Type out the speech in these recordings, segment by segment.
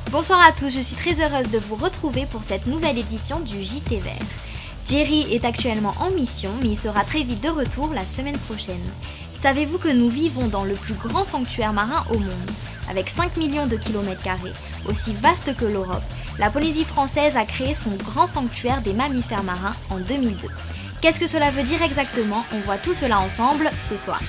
Bonsoir à tous, je suis très heureuse de vous retrouver pour cette nouvelle édition du JT Vert. Jerry est actuellement en mission, mais il sera très vite de retour la semaine prochaine. Savez-vous que nous vivons dans le plus grand sanctuaire marin au monde? Avec 5 millions de kilomètres carrés, aussi vaste que l'Europe, la Polynésie française a créé son grand sanctuaire des mammifères marins en 2002. Qu'est-ce que cela veut dire exactement? On voit tout cela ensemble ce soir.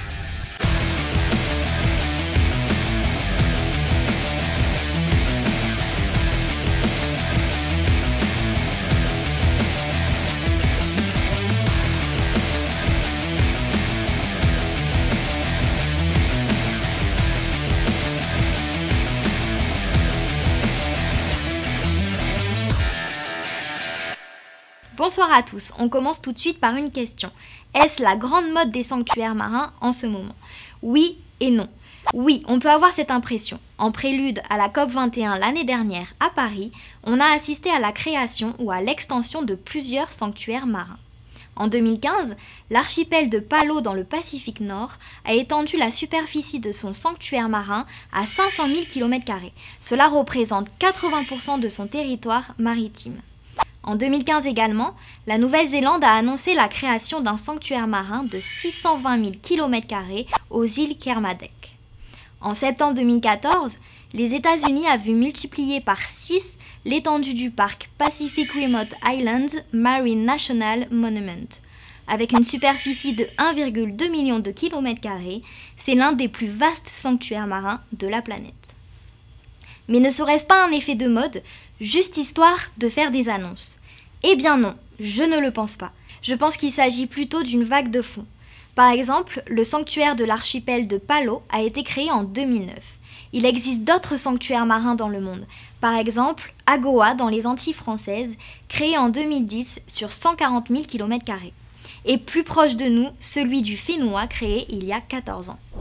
Bonsoir à tous, on commence tout de suite par une question. Est-ce la grande mode des sanctuaires marins en ce moment? Oui et non. Oui, on peut avoir cette impression. En prélude à la COP21 l'année dernière à Paris, on a assisté à la création ou à l'extension de plusieurs sanctuaires marins. En 2015, l'archipel de Palau dans le Pacifique Nord a étendu la superficie de son sanctuaire marin à 500 000 km². Cela représente 80% de son territoire maritime. En 2015 également, la Nouvelle-Zélande a annoncé la création d'un sanctuaire marin de 620 000 km² aux îles Kermadec. En septembre 2014, les États-Unis ont vu multiplier par 6 l'étendue du parc Pacific Remote Islands Marine National Monument. Avec une superficie de 1,2 million de km², c'est l'un des plus vastes sanctuaires marins de la planète. Mais ne serait-ce pas un effet de mode, juste histoire de faire des annonces? Eh bien non, je ne le pense pas. Je pense qu'il s'agit plutôt d'une vague de fond. Par exemple, le sanctuaire de l'archipel de Palau a été créé en 2009. Il existe d'autres sanctuaires marins dans le monde. Par exemple, Agoa dans les Antilles françaises, créé en 2010 sur 140 000 km². Et plus proche de nous, celui du Whenua créé il y a 14 ans.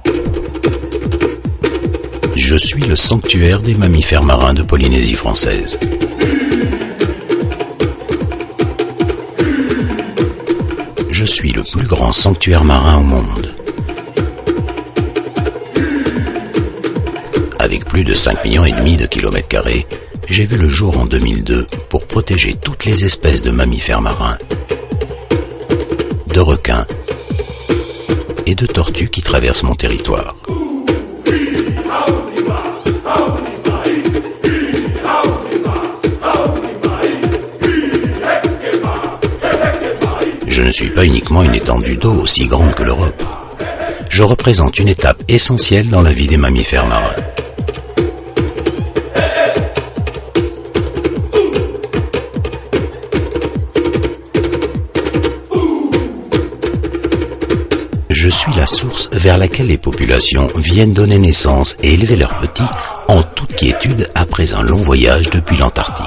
Je suis le sanctuaire des mammifères marins de Polynésie française. Je suis le plus grand sanctuaire marin au monde. Avec plus de 5,5 millions de km², j'ai vu le jour en 2002 pour protéger toutes les espèces de mammifères marins, de requins et de tortues qui traversent mon territoire. Je ne suis pas uniquement une étendue d'eau aussi grande que l'Europe. Je représente une étape essentielle dans la vie des mammifères marins. Je suis la source vers laquelle les populations viennent donner naissance et élever leurs petits en toute quiétude après un long voyage depuis l'Antarctique.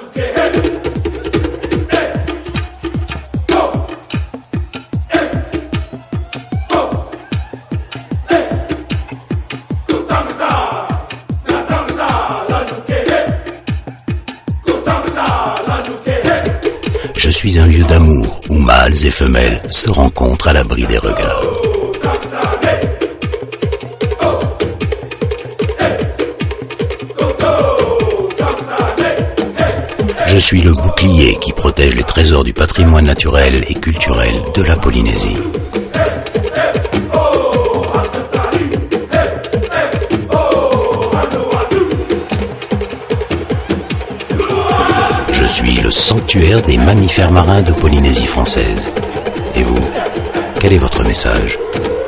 Je suis un lieu d'amour où mâles et femelles se rencontrent à l'abri des regards. Je suis le bouclier qui protège les trésors du patrimoine naturel et culturel de la Polynésie. Je suis le sanctuaire des mammifères marins de Polynésie française. Et vous, quel est votre message?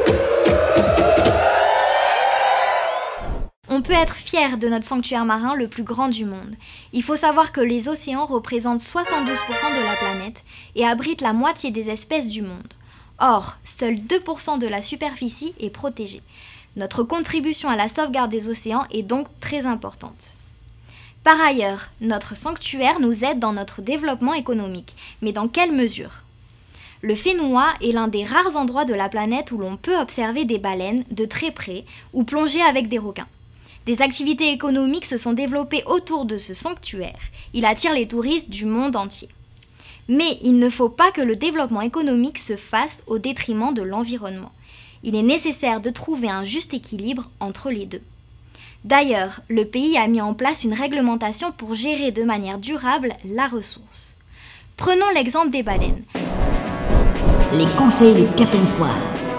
On peut être fier de notre sanctuaire marin le plus grand du monde. Il faut savoir que les océans représentent 72% de la planète et abritent la moitié des espèces du monde. Or, seuls 2% de la superficie est protégée. Notre contribution à la sauvegarde des océans est donc très importante. Par ailleurs, notre sanctuaire nous aide dans notre développement économique. Mais dans quelle mesure? Le Whenua est l'un des rares endroits de la planète où l'on peut observer des baleines de très près ou plonger avec des requins. Des activités économiques se sont développées autour de ce sanctuaire. Il attire les touristes du monde entier. Mais il ne faut pas que le développement économique se fasse au détriment de l'environnement. Il est nécessaire de trouver un juste équilibre entre les deux. D'ailleurs, le pays a mis en place une réglementation pour gérer de manière durable la ressource. Prenons l'exemple des baleines. Les conseils du Captain Squad.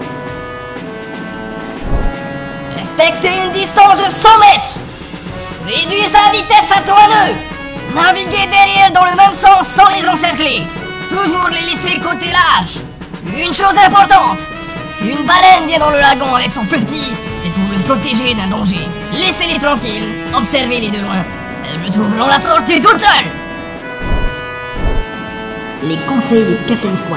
Respectez une distance de 100 mètres. Réduisez sa vitesse à 3 nœuds. Naviguez derrière dans le même sens sans les encercler. Toujours les laisser côté large. Une chose importante, si une baleine vient dans le lagon avec son petit, c'est pour le protéger d'un danger. Laissez-les tranquilles, observez-les de loin. Elles retrouveront la sortie toutes seules. Les conseils du Captain Squad.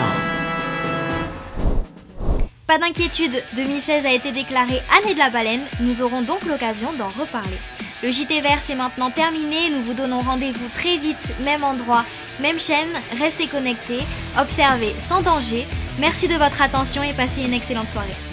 Pas d'inquiétude, 2016 a été déclarée année de la baleine, nous aurons donc l'occasion d'en reparler. Le JT Vert c'est maintenant terminé, nous vous donnons rendez-vous très vite, même endroit, même chaîne, restez connectés, observez sans danger. Merci de votre attention et passez une excellente soirée.